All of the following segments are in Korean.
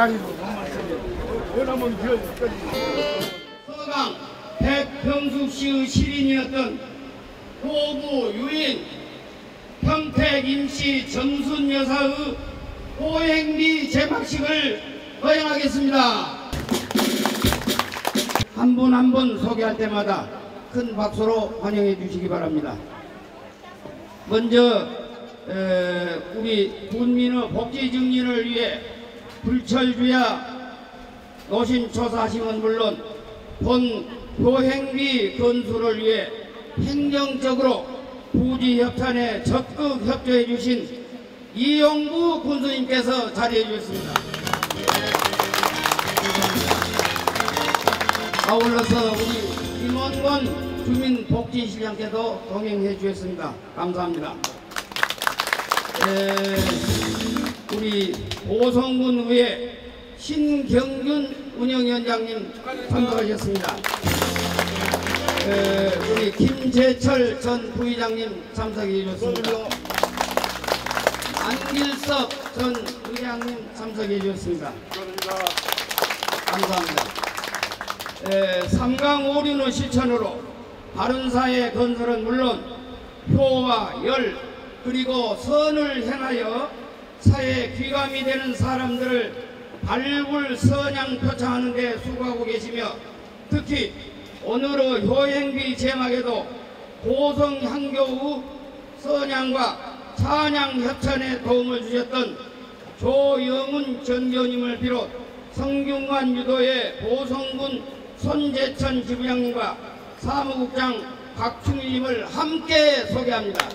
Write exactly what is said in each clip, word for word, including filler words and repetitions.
다리로 원하면 기어까지. 서강 백평숙 씨의 시린이었던 호부 유인 평택 임시 정순 여사의 호행비 제막식을 거행하겠습니다. 한 분 한 분 소개할 때마다 큰 박수로 환영해 주시기 바랍니다. 먼저 에, 우리 군민의 복지 증진을 위해 불철주야 노심초사하심은 물론 본 호행비 건수를 위해 행정적으로 부지 협찬에 적극 협조해 주신 이용구 군수님께서 자리해 주셨습니다. 아울러서 우리 임원권 주민복지실장께도 동행해 주셨습니다. 감사합니다. 에, 우리 보성군의회 신경균 운영위원장님 참석하셨습니다. 에, 우리 김재철 전 부의장님 참석해 주셨습니다. 안길섭 전 의장님 참석해 주셨습니다. 감사합니다. 에, 삼강오륜의 실천으로 바른사회 건설은 물론 효와 열 그리고 선을 행하여 사회에 귀감이 되는 사람들을 발굴 선양 표창하는 데 수고하고 계시며 특히 오늘의 효행비 제막에도 고성향교의 선양과 찬양 협찬에 도움을 주셨던 조영훈 전교님을 비롯 성균관 유도의 보성군 손재천 지부장님과 사무국장 박충일님을 함께 소개합니다.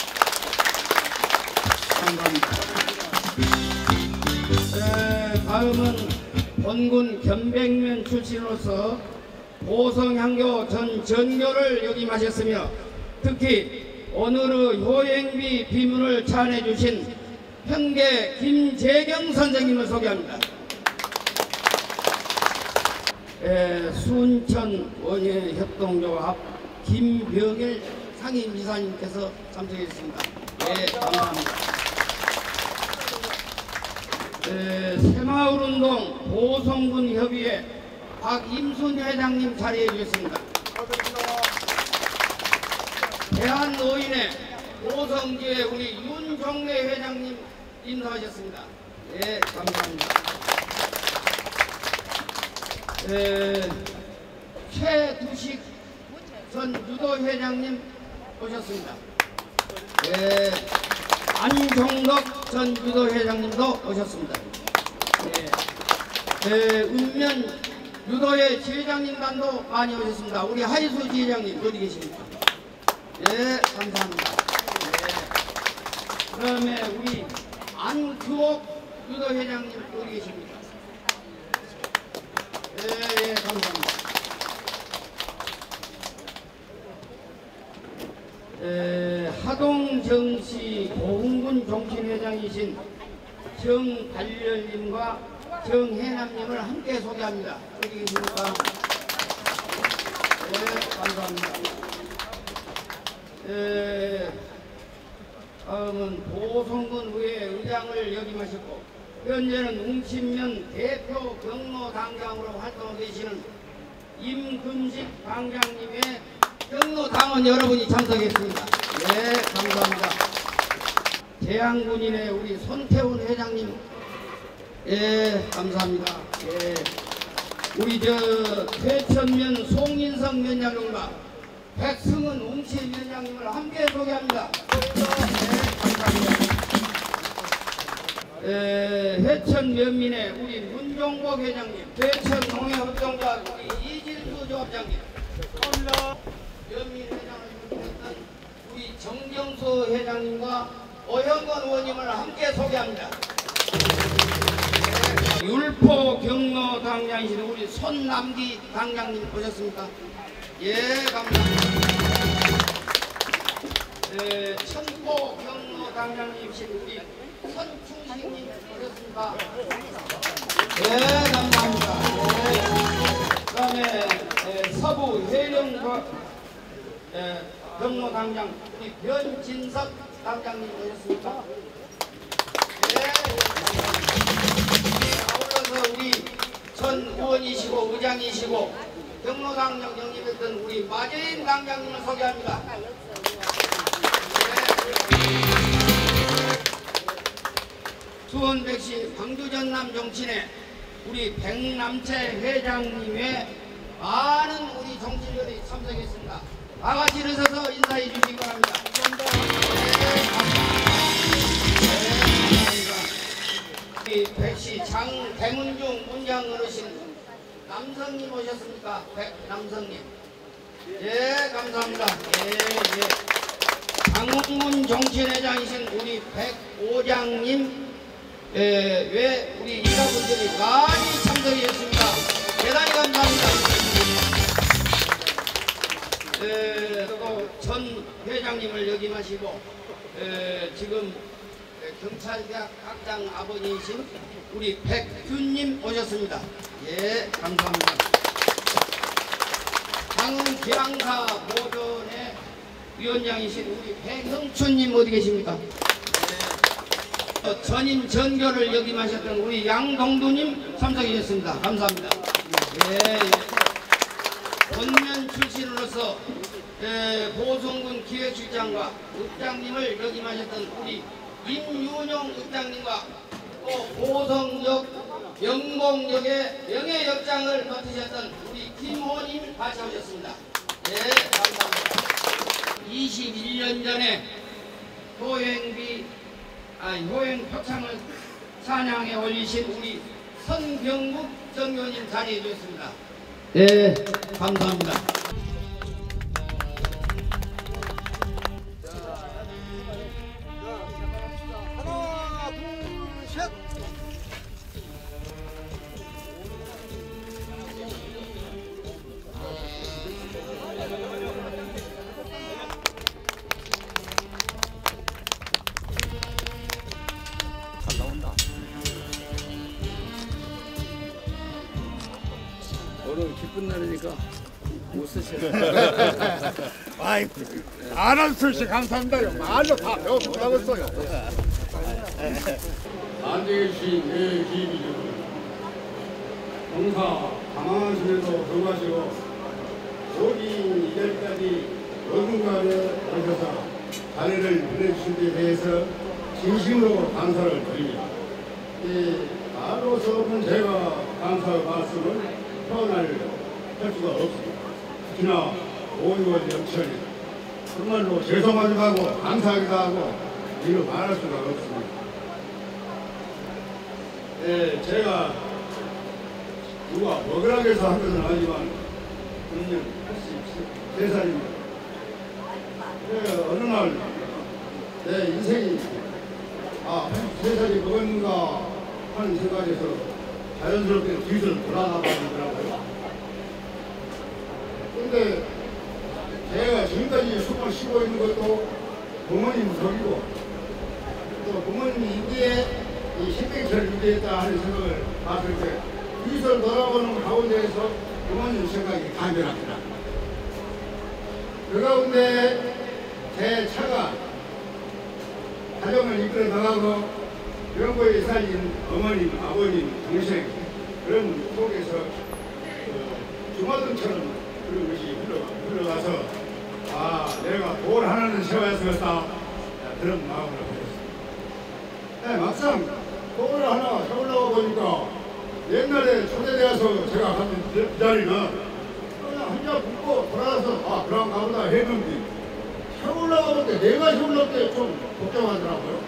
감사합니다. 에, 다음은 본군 견백면 출신으로서 보성향교 전 전교를 역임하셨으며 특히 오늘의 효행비 비문을 찬해 주신 현계 김재경 선생님을 소개합니다. 에, 순천 원예협동조합 김병일 상임이사님께서 참석했습니다. 예, 감사합니다. 에, 새마을운동 보성군 협의회 박임순 회장님 자리해 주셨습니다. 대한노인회 보성지회 우리 윤종래 회장님 인사하셨습니다. 예, 감사합니다. 에, 최두식 전 유도회장님 오셨습니다. 예, 안종덕 전 유도회장님도 오셨습니다. 예, 에, 읍면 유도회 지회장님단도 많이 오셨습니다. 우리 하이수 지회장님 어디 계십니까? 예, 감사합니다. 예. 그다음에 우리 안규옥 유도회장님 어디 계십니까? 예, 예, 감사합니다. 에, 하동정시 고흥군 종친회장이신 정발렬님과 정혜남님을 함께 소개합니다. 어디 계십니까? 예, 감사합니다. 에, 다음은 보성군 의회 의장을 역임하셨고 현재는 웅친면 대표 경로당장으로 활동하고 계시는 임금식 당장님의 경로당원 여러분이 참석했습니다. 네, 감사합니다. 대한군인의 우리 손태훈 회장님, 예, 감사합니다. 예, 우리 저 퇴천면 송인성 위원장님과 백승은 웅치 위원장님을 함께 소개합니다. 네, 감사합니다. 에, 해천 면민의 우리 문종복 회장님, 해천 농해협동조합 우리 이진수 조합장님, 면민 회장을 맡았던 우리 정경수 회장님과 오형건 의원님을 함께 소개합니다. 네, 율포 경로 당장이신 우리 손남기 당장님 오셨습니까? 예, 감사합니다. 에, 천포 경로 당장님이신 우리 선충식님 오셨습니다. 네, 감사합니다. 네. 그 다음에 서부 해령 경로 당장 우리 변진석 당장님 오셨습니다. 네, 아울러서 우리 전 의원이시고 의장이시고 경로당장 영입했던 우리 마재인 당장님을 소개합니다. 수원백시 광주전남 정치회 우리 백남채 회장님의 많은 우리 정치인들이 참석했습니다. 다 같이 일어서서 인사해 주시기 바랍니다. 우리 백시 장대문중 문장 어르신 남성님 오셨습니까? 백남성님. 예, 감사합니다. 예, 예. 장문 정치회장이신 우리 백오장님. 예, 왜 우리 이사분들이 많이 참석했습니다. 대단히 감사합니다. 예, 또 전 회장님을 역임하시고 예, 지금 경찰대학 학장 아버지이신 우리 백균님 오셨습니다. 예, 감사합니다. 당은 기왕사 보존의 위원장이신 우리 백형춘님 어디 계십니까? 예, 전임 전교를 역임하셨던 우리 양동두님 참석하셨습니다. 감사합니다. 예, 예. 본면 출신으로서 예, 보성군 기획실장과 읍장님을 역임하셨던 우리 임윤용 읍장님과 또 보성역 영봉역의 명예역장을 맡으셨던 우리 김호님 같이 오셨습니다. 예, 감사합니다. 이십일 년 전에 효행비, 아니 효행 표창을 찬양에 올리신 우리 선경국 정교님 자리해 주셨습니다. 예, 감사합니다. 오늘 기쁜 날이니까 웃으세요. 아이고, 아나운서씨 감사합니다. 말로 다 배워 못하겠어요. 안되신 내 기입이죠. 농사 강하심에도 불구하고 오긴 이달까지 어딘가에 오셔서 자리를 보내주신 데 대해서 진심으로 감사를 드립니다. 이 말로서는 제가 감사 말씀을 표현할 할 수가 없습니다. 특히나 오유월 연철이 정말로 죄송하기도 하고 감사하기도 하고 이로 말할 수가 없습니다. 네, 제가 누가 먹으라고 해서 한 것은 아니지만 그냥 팔십세 살입니다. 네, 어느 날 내 인생이 아 팔십세 살이 먹었는가 하는 생각에서 자연스럽게 뒤를 돌아가더라고요. 근데 제가 지금까지 숨을 쉬고 있는 것도 부모님 덕이고 또 부모님 인기에 이 신백철 유지했다 하는 생각을 봤을 때 뒤를 돌아보는 가운데에서 부모님 생각이 간절합니다. 그 가운데 제 차가 가정을 이끌어 나가고 영고에 살린 어머님, 아버님, 동생 그런 속에서 그 주마등처럼 그런 것이 흘러, 흘러가서 아 내가 돌 하나는 세워야겠다 그런 마음을 가졌습니다. 네, 막상 돌을 하나 세우려고 보니까 옛날에 초대되어서 제가 갔던 그 자리는 그냥 혼자 붙고 돌아가서 아 그런가 보다 했는데 세우려고 볼 때 내가 세우려고 때 좀 복잡하더라고요.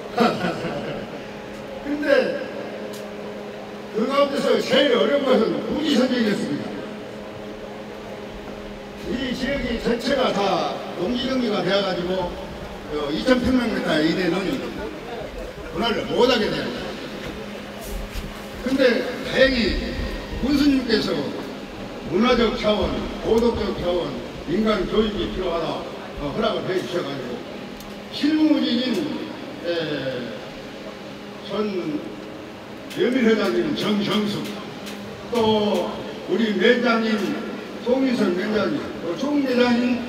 근데 그 가운데서 제일 어려운 것은 부지 선정이었습니다. 이 지역이 전체가 다 농지경기가 되어가지고 이천 평방미터 이내는 분할을 못하게 됩니다. 근데 다행히 군수님께서 문화적 차원, 도덕적 차원, 인간 교육이 필요하다 어, 허락을 해주셔가지고 실무진인 전 연민회장님 정정숙 또 우리 매장님 송인선 매장님 또 총매장님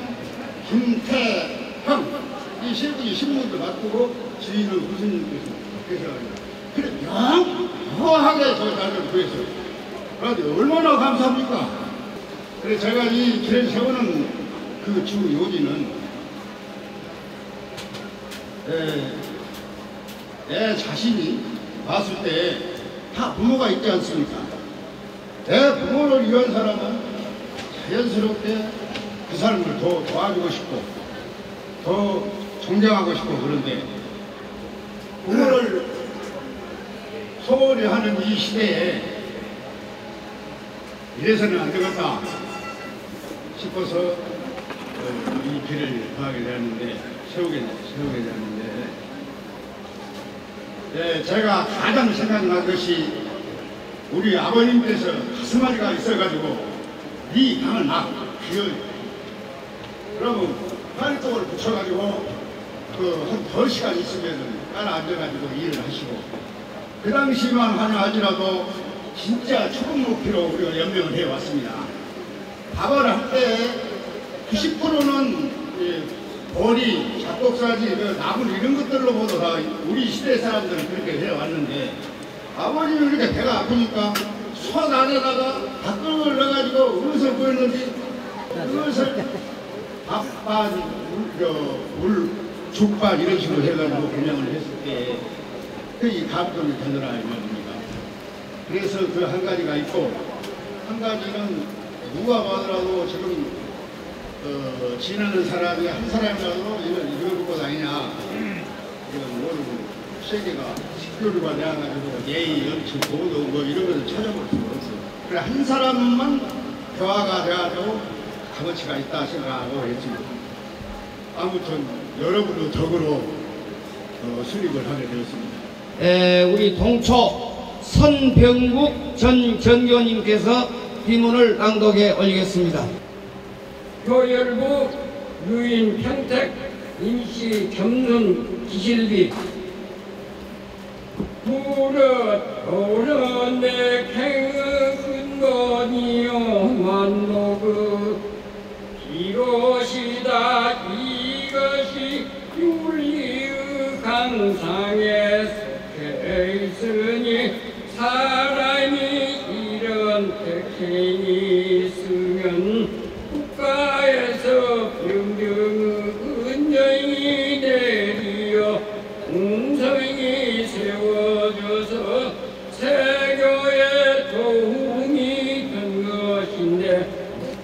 김태형 이 세 분이 신문도 맡고 지휘는 교수님께서 계셔가지고 그래 영 허하게 저 자리를 구했어요. 그런데 얼마나 감사합니까? 그래서 제가 이 길을 세우는 그 주 요지는 에, 내 자신이 봤을 때 다 부모가 있지 않습니까? 내 부모를 위한 사람은 자연스럽게 그 사람을 더 도와주고 싶고 더 존경하고 싶고 그런데 부모를 소홀히 하는 이 시대에 이래서는 안 되겠다 싶어서 이 길을 가게 되었는데 세우게, 세우게 되었는데 네, 제가 가장 생각난 것이 우리 아버님께서 가슴앓이가 있어가지고 네 강을 막 비워요. 그러면 파리통을 붙여가지고 그 한 두 시간 있으면 따라 앉아가지고 일을 하시고 그 당시만 하냐 하더라도 진짜 초급 높이로 우리가 연명을 해왔습니다. 밥을 할 때 구십 퍼센트는 머리, 잡곡사지, 나물 이런 것들로 보도 다 우리 시대 사람들은 그렇게 해왔는데 아버님이 이렇게 배가 아프니까 솥 안에다가 닭을 넣어가지고 무엇을 보였는지 그것을 밥반, 물, 물, 죽밥 이런 식으로 해가지고 변형을 했을 때 그게 감동이 되더라 이 말입니다. 그래서 그 한 가지가 있고 한 가지는 누가 봐더라도 지금 어, 지나는 사람이 한 사람이라도 이건 이걸 것 아니냐 이건 모르고 세계가 식교류가 되어가지고 예의, 연치, 도덕 뭐 이런 것을 찾아볼 수가 없어요. 그래 한 사람만 교화가 돼가지고 값어치가 있다 생각하고 했습니다. 아무튼 여러분의 덕으로 어, 수립을 하게 되었습니다. 에, 우리 동초 선병국 전 전교님께서 비문을 낭독해 올리겠습니다. 교열부 유인 평택 임시 겸손 기실비 무릇 오른 내 갱은 건이요 만노그 이것이다 이것이 윤리의 강상에 속해 있으니 사람이 이런 택행이 있으면 국가에서 평등의 은정이 내리어 공성이 세워져서 세교에 도움이 된 것인데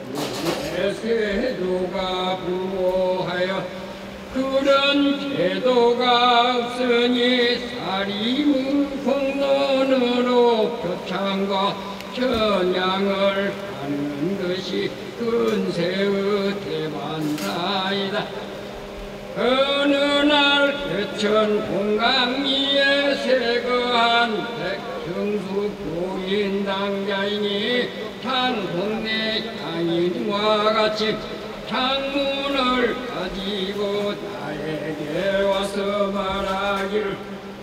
세도가 부모하여 그런 제도가 없으니 사림의 공론으로 표창과 전향을 하는 것이 근세의 대반사이다. 어느 날 대천 공강리에 세거한 백형수 교인 당자이니 창동네 양인과 같이 창문을 가지고 나에게 와서 말하기를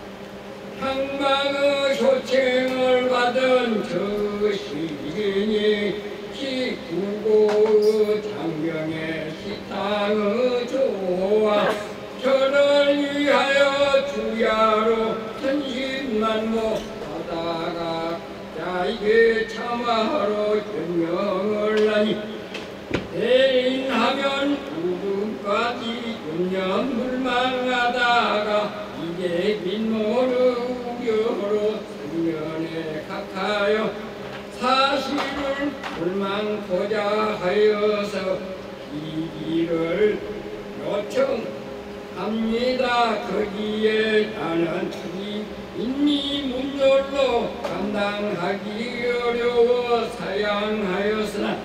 항방의 효청을 받은 저 시인이 십구고 장경의 식당의 조화 저를 위하여 주야로 천신만모 하다가 자에게 참화하러 변명을 하니 대인하면 구름까지 윤년 물망하다가 이제 민모를 우겨로 승년에 각하여 사실을 불망토자 하여서 이 길을 요청합니다. 거기에 나는 인미 문열로 감당하기 어려워 사양하였으나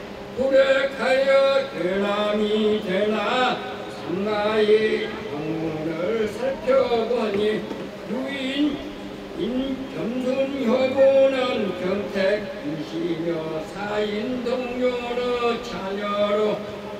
불행하여 대남이 되나 상가의 방문을 살펴보니 유인 임겸순 효부는 경택이시며 사인 동료로 자녀로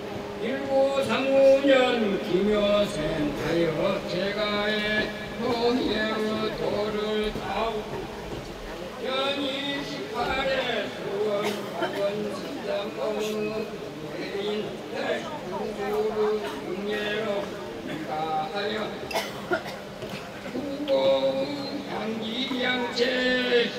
일구삼오 년 김여생 하여 제가의 호예의 도를 따오고 연이 십팔에 수원 박원 신당공의 대인 대중주를 응예로 가하여 후보의 양기양체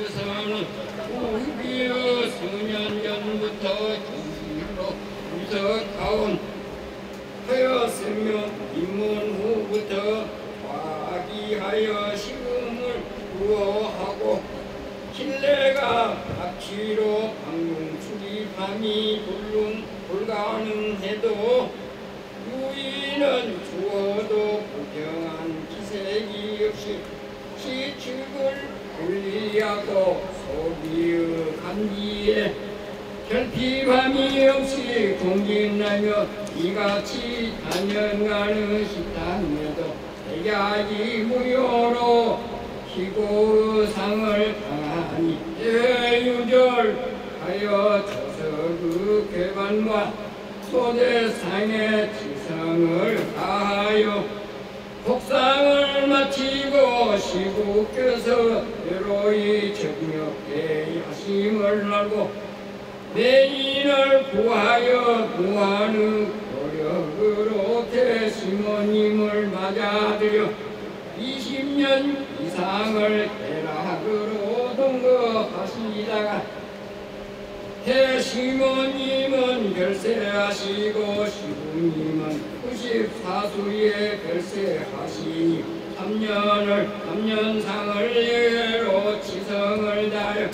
대해서는 우비어 수년 전부터 중심으로 유석하온 하였으며 입문 후부터 화기하여 시금을 구호하고 신뢰가 악취로 방궁출이 밤이 불능 불가능해도 유인은 주어도 부정한 기색이 없이 시축을 분리하고 소비의 감기에 결핍함이 없이 공진하며 이같이 단연가는 식당에도 대가지 무효로 희고상을 당하니 대유절하여 저서그 괴반과 소대상의 지성을 다하여 복상을 마치고 시국께서 여로이 정력에 야심을 알고 내인을 구하여 무한의 노력으로 대시모님을 맞아들여 이십 년 이상을 대락으로 동거하시다가 대시모님은 별세하시고 시부님은 구십사 수에 별세하시니 삼 년을 삼 년상을 예로 지성을 다여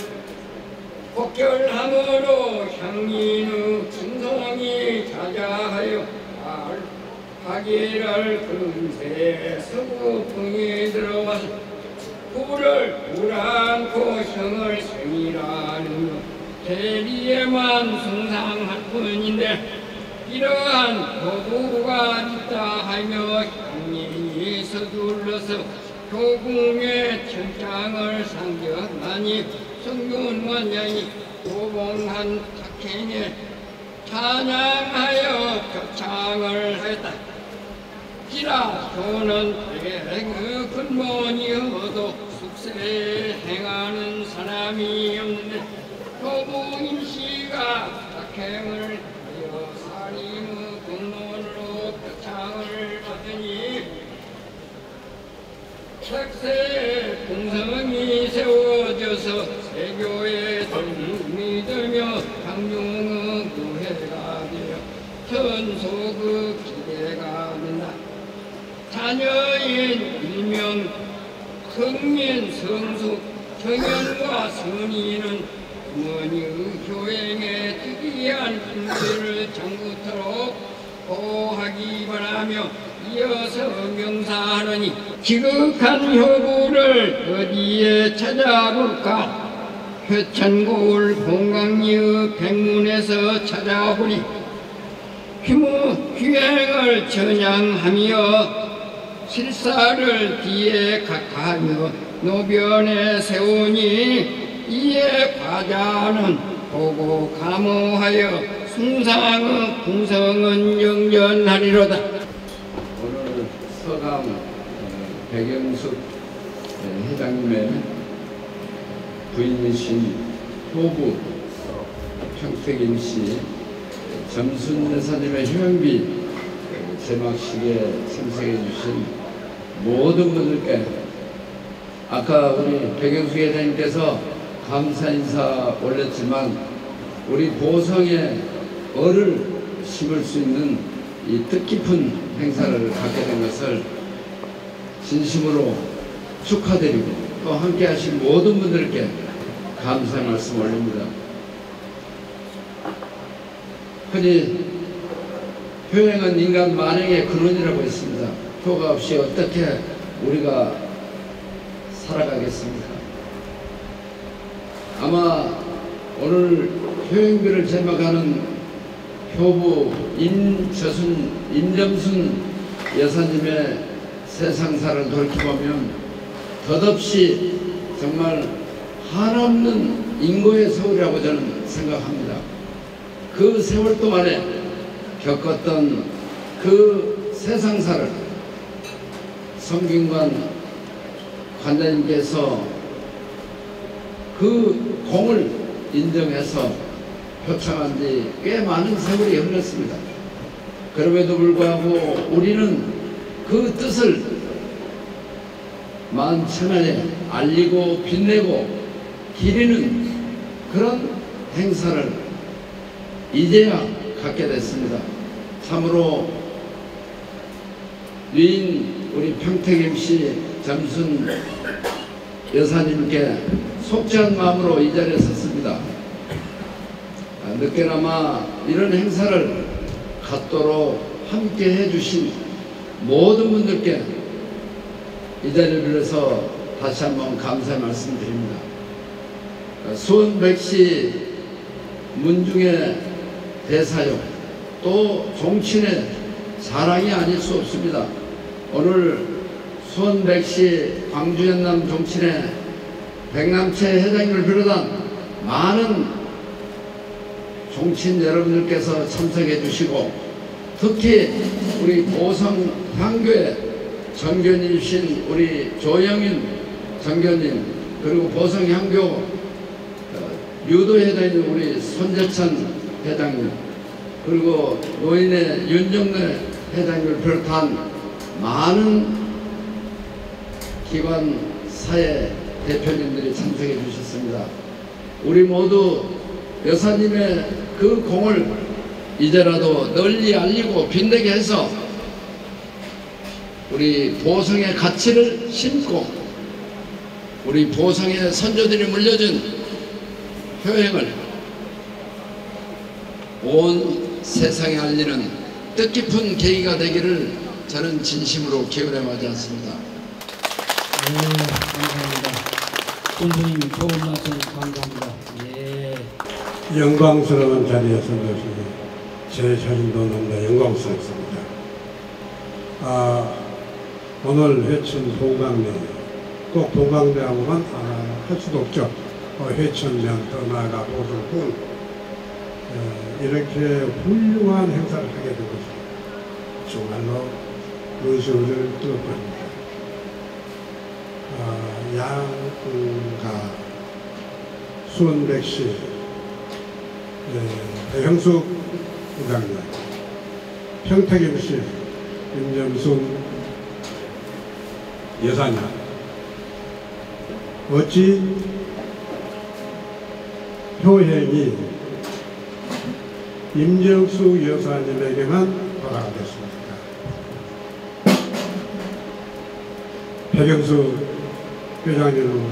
복결함으로 향민의 충성이 자자하여 하기를 금세 서구풍이 들어와서 불을 불안고 형을 생이라는 대리에만 숭상할 뿐인데 이러한 도구가 있다 하며 향민이 서둘러서 교궁의 천장을 상견하니 성균원장이 고봉한 탁행에 찬양하여 격창을 하였다. 기라 교는 대행의 근본이어도 숙세 행하는 사람이 없는데 교봉인씨가 탁행을 하여 살인의 공론으로 격창을 하더니 색세 공성이 세워져서 세교의 덜림이 들며 강중의 구해가 되어 천소그 기대가 된다. 자녀인 일명 성민 성수 정연과 선의는 부모님의 효행에 특이한 힘들을 장구토록 보호하기 바라며 이어서 명사하노니 지극한 효구를 어디에 찾아볼까? 회천고을 봉강리의 백문에서 찾아보니 휴무 휴행을 전향하며 실사를 뒤에 각하며 노변에 세우니 이에 과자는 보고 감호하여 숭상의 풍성은 영전하리로다. 오늘 서강 백영숙 회장님의 부인이신 효부 평택임 씨 점순 여사님의 효연비 제막식에 참석해 주신 모든 분들께 아까 우리 백영숙 회장님께서 감사 인사 올렸지만 우리 보성에 얼을 심을 수 있는 이 뜻깊은 행사를 갖게 된 것을 진심으로 축하드리고 또 함께 하신 모든 분들께 감사의 말씀 올립니다. 흔히 효행은 인간 만행의 근원이라고 했습니다. 효가 없이 어떻게 우리가 살아가겠습니까? 아마 오늘 효행비를 제막하는 효부 임저순, 임점순 여사님의 세상사를 돌이켜보면 덧없이 정말 한없는 인고의 세월이라고 저는 생각합니다. 그 세월 동안에 겪었던 그 세상사를 성균관 관장님께서 그 공을 인정해서 표창한 지 꽤 많은 세월이 흘렀습니다. 그럼에도 불구하고 우리는 그 뜻을 만천하에 알리고 빛내고 기리는 그런 행사를 이제야 갖게 됐습니다. 참으로 위인 우리 평택엠씨 점순 여사님께 속죄한 마음으로 이 자리에 섰습니다. 늦게나마 이런 행사를 갖도록 함께 해주신 모든 분들께 이 자리를 빌어서 다시 한번 감사의 말씀드립니다. 수원백시 문중의 대사역 또 종친의 자랑이 아닐 수 없습니다. 오늘 수원백시 광주연남 종친의 백남채 회장님을 비롯한 많은 종친 여러분들께서 참석해 주시고 특히 우리 보성 향교의 정교님이신 우리 조영윤 정교님 그리고 보성 향교 유도회장에 있는 우리 손재천 회장님 그리고 노인의 윤정래 회장님을 비롯한 많은 기관 사회 대표님들이 참석해 주셨습니다. 우리 모두 여사님의 그 공을 이제라도 널리 알리고 빛내게 해서 우리 보성의 가치를 심고 우리 보성의 선조들이 물려준 효행을 온 세상에 알리는 뜻깊은 계기가 되기를 저는 진심으로 기원해 마지 않습니다. 네, 감사합니다. 선생님 좋은 말씀 감사합니다. 예. 영광스러운 자리에 선 것이 제 자신도 너무나 영광스럽습니다. 아, 오늘 회춘 동강대, 꼭 동강대하고만 아, 할 수도 없죠. 어, 회춘면 떠나가 보성군 어, 이렇게 훌륭한 행사를 하게 된 것은 정말로 의식을 뜨겁습니다. 어, 양가 수원백시 네, 배형숙 부장님, 평택엠씨 임점순 여사님, 어찌 효행이 임정숙 여사님에게만 돌아가겠습니까? 배경숙 회장님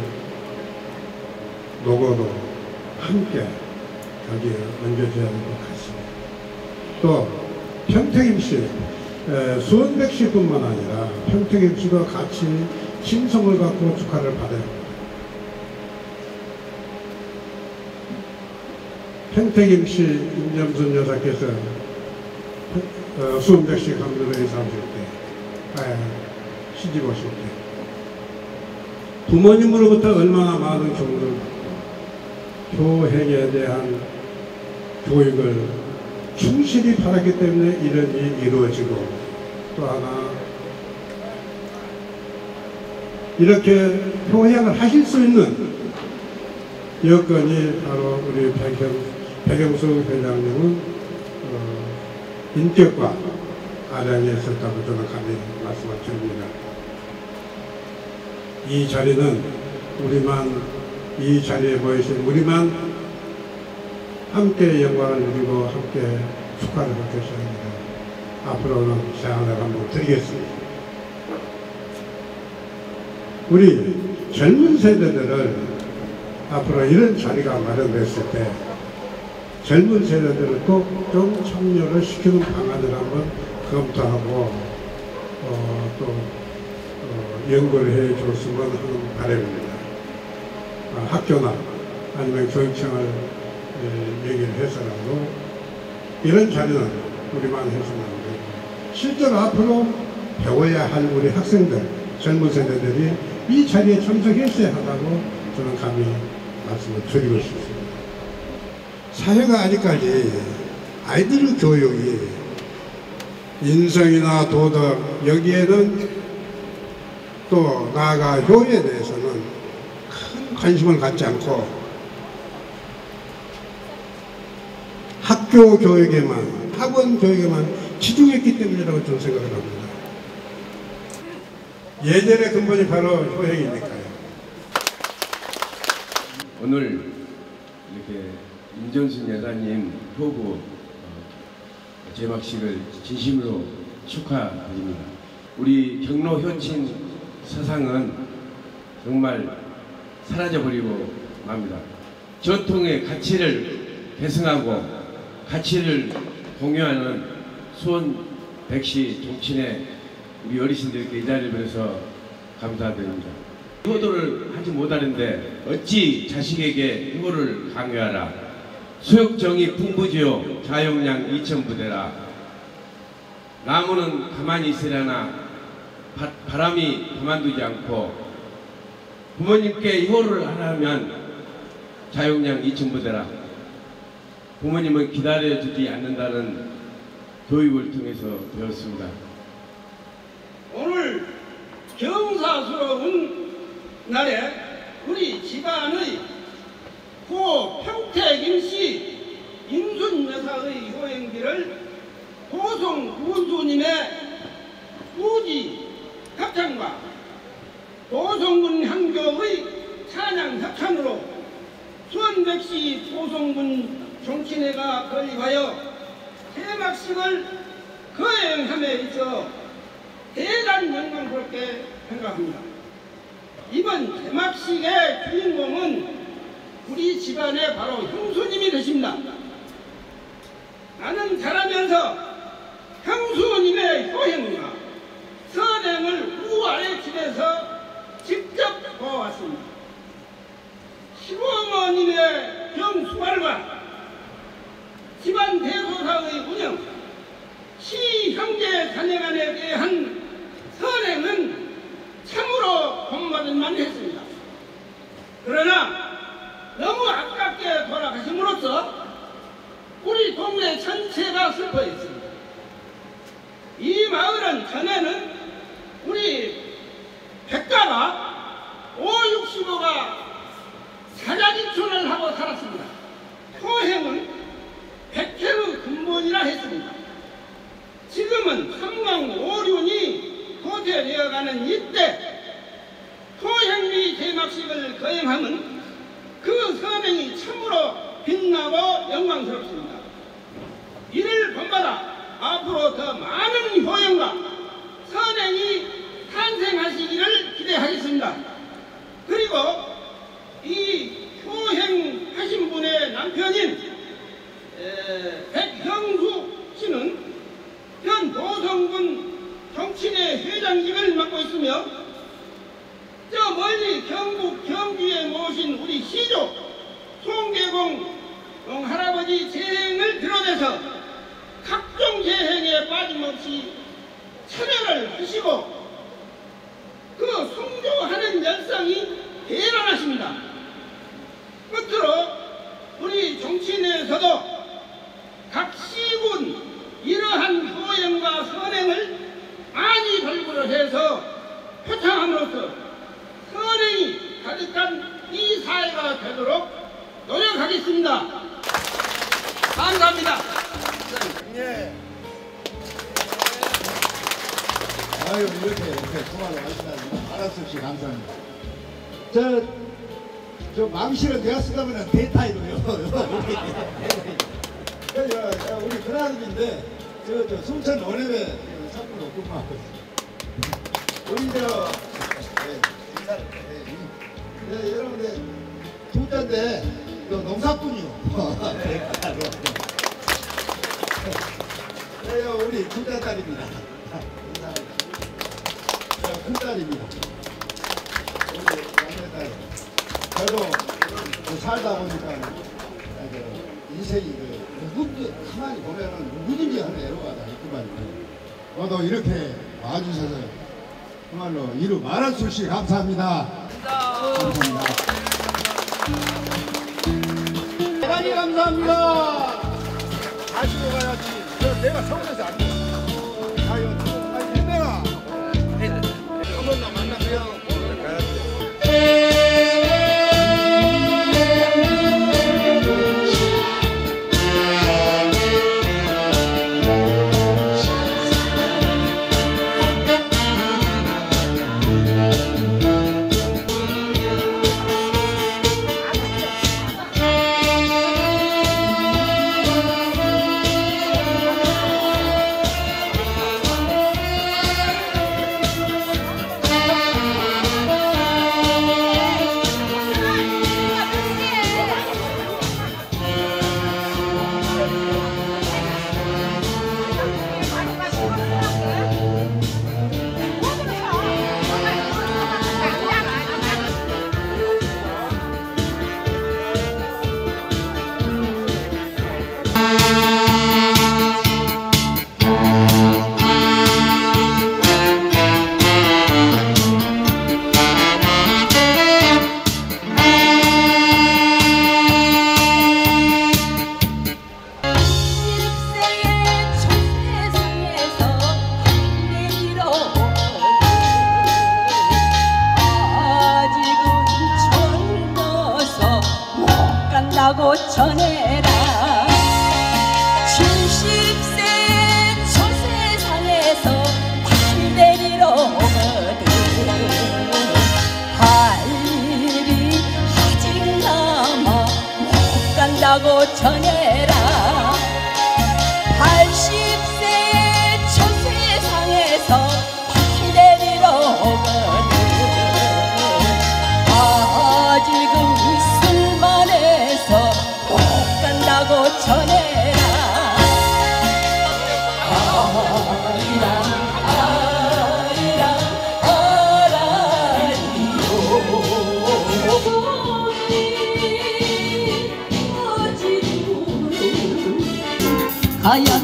노고도 함께 여기에 얹어줘야 할 것 같습니다. 또 평택임시, 수원백시뿐만 아니라 평택임시도 같이 칭송을 받고 축하를 받아야 합니다. 평택임시 임점순 여사께서 어, 수원백시 강변에 사실 때, 아, 시집 오실 때 부모님으로부터 얼마나 많은 교육을 받고 효행에 대한 교육을 충실히 받았기 때문에 이런 일이 이루어지고 또 하나 이렇게 효행을 하실 수 있는 여건이 바로 우리 백영, 백영숙 회장님은 어, 인격과 아량이 있었다고 저는 감히 말씀을 드립니다. 이 자리는 우리만 이 자리에 모이신 우리만 함께 영광을 누리고 함께 축하를 받으셔야 합니다. 앞으로는 제안을 한번 드리겠습니다. 우리 젊은 세대들을 앞으로 이런 자리가 마련됐을 때 젊은 세대들을 꼭 좀 참여를 시키는 방안을 한번 검토하고 어, 또 어, 연구를 해 줬으면 하는 바람입니다. 어, 학교나 아니면 교육청을 에, 얘기를 해서라도 이런 자리는 우리만 해서는 안 되고 실제로 앞으로 배워야 할 우리 학생들, 젊은 세대들이 이 자리에 참석했어야 한다고 저는 감히 말씀을 드리고 싶습니다. 사회가 아직까지 아이들 교육이 인성이나 도덕 여기에는 또 나아가 효에 대해서는 큰 관심을 갖지 않고 학교 교육에만 학원 교육에만 치중했기 때문이라고 저는 생각을 합니다. 예전의 근본이 바로 효행이니까요. 오늘 이렇게 임정순 여사님 효구 어, 제막식을 진심으로 축하드립니다. 우리 경로 효친 서상은 정말 사라져버리고 맙니다. 전통의 가치를 계승하고 가치를 공유하는 수원 백시 종친의 우리 어르신들께 이 자리를 빌어서 감사드립니다. 효도를 하지 못하는데 어찌 자식에게 효를 강요하라. 수욕정이 풍부지요 자용량 이천부대라. 나무는 가만히 있으려나 바, 바람이 가만두지 않고 부모님께 효를 하려면 자용량 이천부대라. 부모님은 기다려주지 않는다는 교육을 통해서 배웠습니다. 오늘 경사스러운 날에 우리 집안의 고 평택임씨 임순 여사의 효행기를 고성 군수님의 우지 합창과 고성군 향교의 찬양 협찬으로 수원백시 고성군 종친회가 건립하여 개막식을 거행함에 있어 대단히 영광스럽게 생각합니다. 이번 개막식의 주인공은 우리 집안의 바로 형수님이 되십니다. 나는 자라면서 형수님의 효행과 선행을 우아래 집에서 직접 보아왔습니다. 시부어머님의 병수발과 집안 대소사의 운영, 시형제 자녀간에 대한 선행은 참으로 본받을 만이 했습니다. 그러나 너무 아깝게 돌아가심으로써 우리 동네 전체가 슬퍼했습니다. 이 마을은 전에는 우리 백가가 오육십오가 사자지촌을 하고 살았습니다. 효행은 백회의 근본이라 했습니다. 지금은 삼강오륜이 도태되어가는 이때 효행리 개막식을 거행함은 그 선행이 참으로 빛나고 영광스럽습니다. 이를 본받아 앞으로 더 많은 효행과 선행이 탄생하시기를 기대하겠습니다. 그리고 이 효행하신 분의 남편인 에, 백형수 씨는 현 고성군 정친회 회장직을 맡고 있으며 저 멀리 경북 경주에 모신 우리 시조 송계공 할아버지 재행을 비롯해서 각종 재행에 빠짐없이 참여를 하시고 그 숭조하는 열성이 대단하십니다. 끝으로 우리 정치인에서도 각 시군 이러한 효행과 선행을 많이 발굴을 해서 표창함으로써 선행이 가득한 이 사회가 되도록 노력하겠습니다. 감사합니다. 예. 아유, 이렇게, 이렇게 통화를 하시다니 말할 수 없이 감사합니다. 저, 저 망실은 내가 쓰다보면 대타이로요. 우리 큰아들인데, 저, 저, 순천 원해에 사건 없구만. 우리 저, 네, 인사를, 네, 네, 여러분들, 두자인데, 농사꾼이요. 네, 우리 두자 딸입니다. 큰 딸입니다. 우리 막내 딸. 저도 살다 보니까 인생이 누구든지 가만히 보면은 누구든지 하는 애로가 다 있구만요. 저도 이렇게 와주셔서 정말로 이루 말할 수 없이 감사합니다. 감사합니다. 대단히 감사합니다. 가시고 가야지. 저 내가 서울에서 안 돼. 아유, 아니 내가 한번 더 만나면 오늘 가야지. 간다고 전해라. 칠십 세 저 세상에서 발 내리러 오거든. 할 일이 아직 남아 못 간다고 전해라. 팔십 세 저 세상에서 발 내리러 오거든. 아직은 술만 해서 못 간다고 전해라. 아리랑 아리랑 아라리요.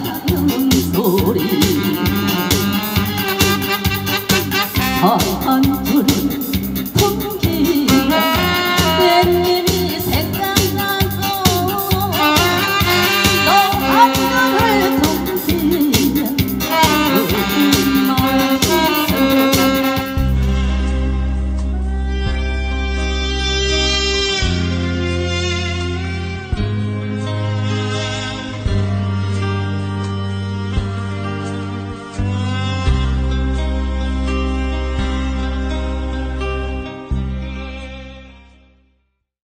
하얀 소리 하얀